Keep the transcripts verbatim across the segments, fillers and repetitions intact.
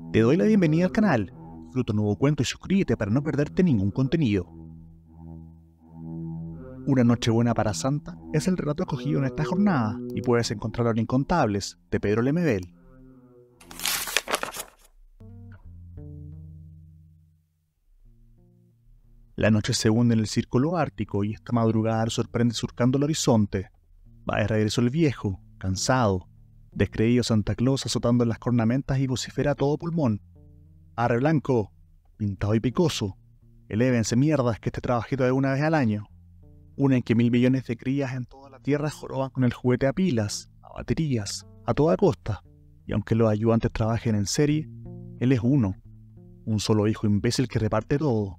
Te doy la bienvenida al canal, disfruta un nuevo cuento y suscríbete para no perderte ningún contenido. Una noche buena para Santa es el relato escogido en esta jornada y puedes encontrarlo en Incontables, de Pedro Lemebel. La noche se hunde en el círculo ártico y esta madrugada lo sorprende surcando el horizonte. Va de regreso el viejo, cansado, descreído Santa Claus azotando en las cornamentas y vocifera a todo pulmón. Arre blanco, pintado y picoso, elévense mierdas que este trabajito es una vez al año. Una en que mil millones de crías en toda la tierra joroban con el juguete a pilas, a baterías, a toda costa. Y aunque los ayudantes trabajen en serie, él es uno, un solo hijo imbécil que reparte todo.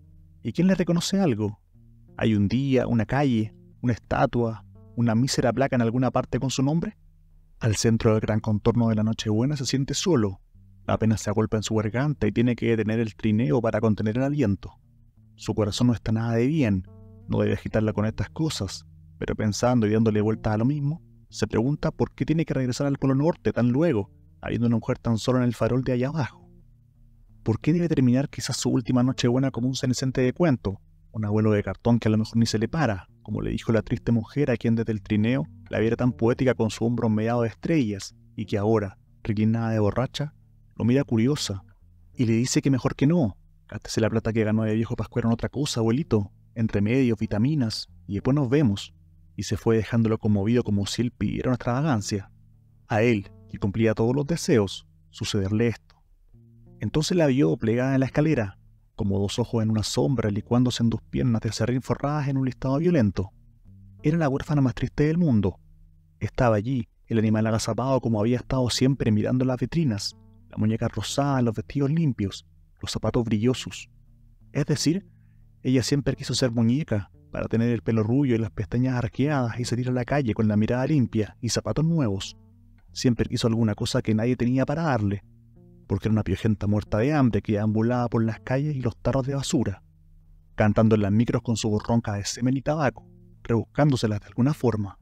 ¿Y quién le reconoce algo? ¿Hay un día, una calle, una estatua, una mísera placa en alguna parte con su nombre? Al centro del gran contorno de la Nochebuena se siente solo. Apenas se agolpa en su garganta y tiene que detener el trineo para contener el aliento. Su corazón no está nada de bien, no debe agitarla con estas cosas, pero pensando y dándole vueltas a lo mismo, se pregunta por qué tiene que regresar al Polo Norte tan luego, habiendo una mujer tan solo en el farol de allá abajo. ¿Por qué debe terminar quizás su última Nochebuena como un cenecente de cuento, un abuelo de cartón que a lo mejor ni se le para, como le dijo la triste mujer a quien desde el trineo la viera tan poética con su hombro meado de estrellas, y que ahora, reclinada de borracha, lo mira curiosa, y le dice que mejor que no, gástese la plata que ganó de viejo pascuero en otra cosa, abuelito, en remedios, vitaminas, y después nos vemos, y se fue dejándolo conmovido como si él pidiera una extravagancia. A él, que cumplía todos los deseos, sucederle esto. Entonces la vio plegada en la escalera, como dos ojos en una sombra licuándose en dos piernas de acerrín forradas en un listado violento. Era la huérfana más triste del mundo. Estaba allí, el animal agazapado como había estado siempre mirando las vitrinas, la muñeca rosada, los vestidos limpios, los zapatos brillosos. Es decir, ella siempre quiso ser muñeca, para tener el pelo rubio y las pestañas arqueadas y salir a la calle con la mirada limpia y zapatos nuevos. Siempre quiso alguna cosa que nadie tenía para darle, porque era una piojenta muerta de hambre que ambulaba por las calles y los tarros de basura, cantando en las micros con su voz ronca de semen y tabaco, rebuscándoselas de alguna forma.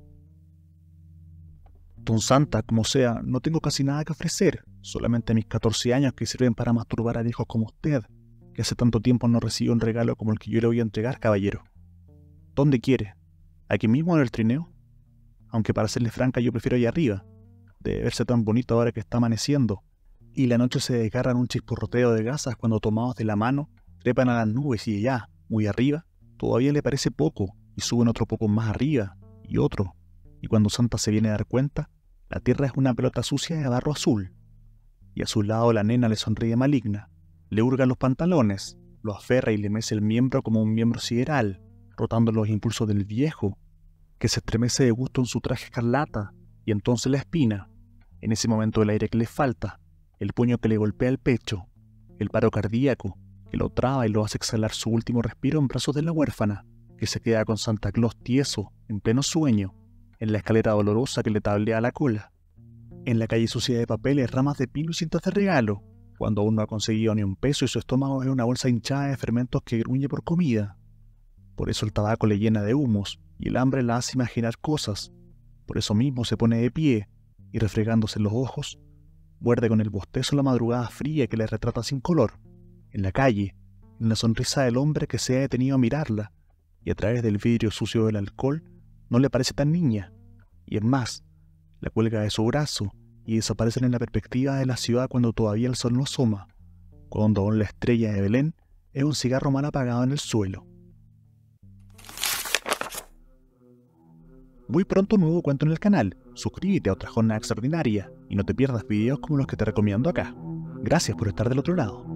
Don Santa, como sea, no tengo casi nada que ofrecer, solamente mis catorce años que sirven para masturbar a viejos como usted, que hace tanto tiempo no recibió un regalo como el que yo le voy a entregar, caballero. ¿Dónde quiere? ¿Aquí mismo en el trineo? Aunque para serle franca yo prefiero allá arriba. Debe verse tan bonito ahora que está amaneciendo, y la noche se desgarra en un chisporroteo de gasas cuando tomados de la mano trepan a las nubes y allá, muy arriba, todavía le parece poco, y suben otro poco más arriba, y otro, y cuando Santa se viene a dar cuenta, la tierra es una pelota sucia de barro azul, y a su lado la nena le sonríe maligna, le hurga los pantalones, lo aferra y le mece el miembro como un miembro sideral, rotando los impulsos del viejo, que se estremece de gusto en su traje escarlata, y entonces la espina, en ese momento el aire que le falta, el puño que le golpea el pecho, el paro cardíaco, que lo traba y lo hace exhalar su último respiro en brazos de la huérfana, que se queda con Santa Claus tieso, en pleno sueño, en la escalera dolorosa que le tablea la cola, en la calle sucia de papeles, ramas de pino y cintas de regalo, cuando aún no ha conseguido ni un peso y su estómago es una bolsa hinchada de fermentos que gruñe por comida. Por eso el tabaco le llena de humos y el hambre la hace imaginar cosas. Por eso mismo se pone de pie y, refregándose los ojos, muerde con el bostezo la madrugada fría que le retrata sin color, en la calle, en la sonrisa del hombre que se ha detenido a mirarla, y a través del vidrio sucio del alcohol no le parece tan niña, y es más, la cuelga de su brazo y desaparecen en la perspectiva de la ciudad cuando todavía el sol no asoma, cuando aún la estrella de Belén es un cigarro mal apagado en el suelo. Muy pronto un nuevo cuento en el canal, suscríbete a otra jornada extraordinaria y no te pierdas videos como los que te recomiendo acá. Gracias por estar del otro lado.